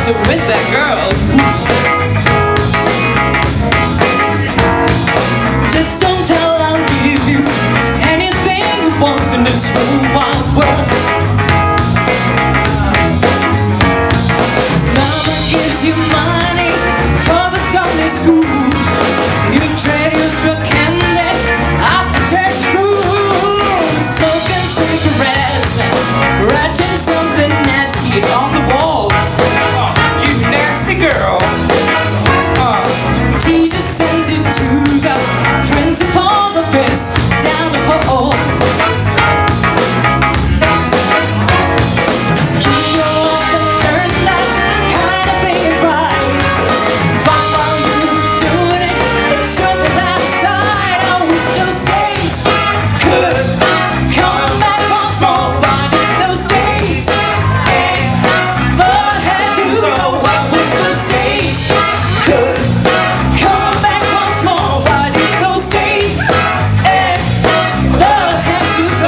to with that girl. Just don't tell, I'll give you anything you want in this whole wide world. Mama gives you money for the Sunday school. You trade your spilled candy off the church school, smoking cigarettes and writing something nasty on the wall. You nasty girl. Teacher sends you to the principal's office down the hall. You grow up and learn that kind of thing and pride, but while you were doing it, it showed me that side. I wish those days could come back once more, but those days never had to go. I wish those days could come back once more, but those days never had to go.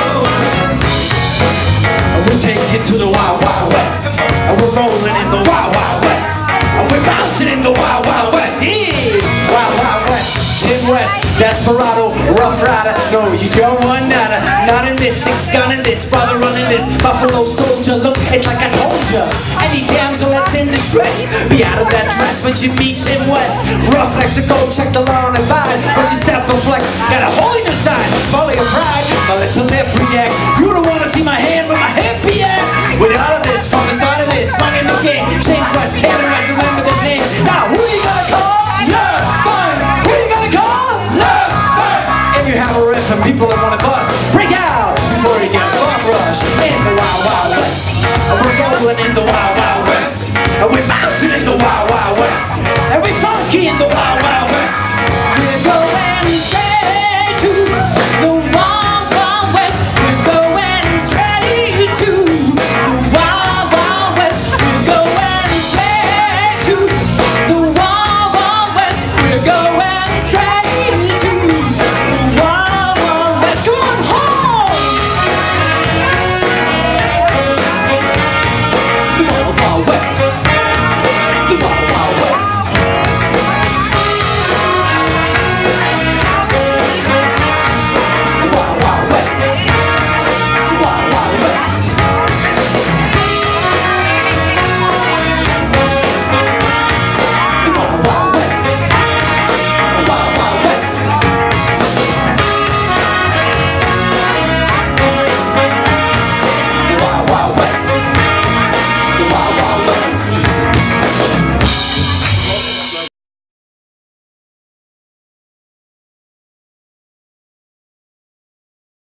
We're taking to the Wild Wild West, and we're rolling in the Wild Wild West, and we're bouncing in the Wild Wild West. Yeah, Wild Wild West, Jim West, Desperado, Rough Rider. No, you don't want nada, not in this. Six gun in this, brother running this. Buffalo Soldier, look, it's like I told ya. Any damsel that's in distress, be out of that dress when you meet Jim West. Rough Mexico, check the law and abide, but you step and flex, got a hole in your side, swallow your pride. I'll let your lip react. You don't wanna see my hand, but my head be at. With all of this, from the start of this, fun in the game. James West, Taylor West, remember the name. Now, who you gonna call? Love fun, Who you gonna call? love fun. If you have a riff and people that wanna bust, break out before you get bum rush in the Wild Wild West. And we're rolling in the Wild Wild West, and we're bouncing in the Wild Wild West, and we're funky in the Wild Wild West. We're going